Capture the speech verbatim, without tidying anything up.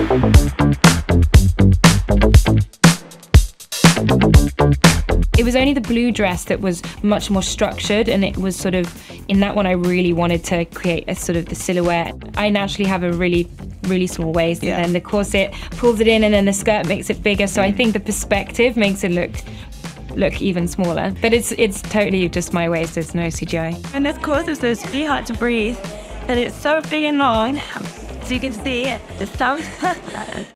It was only the blue dress that was much more structured, and it was sort of, in that one I really wanted to create a sort of the silhouette. I naturally have a really, really small waist, yeah. and then the corset pulls it in, and then the skirt makes it bigger, so I think the perspective makes it look look even smaller. But it's it's totally just my waist, there's no C G I. And this corset is really hard to breathe, and it's so big and long, so you can see it. It's so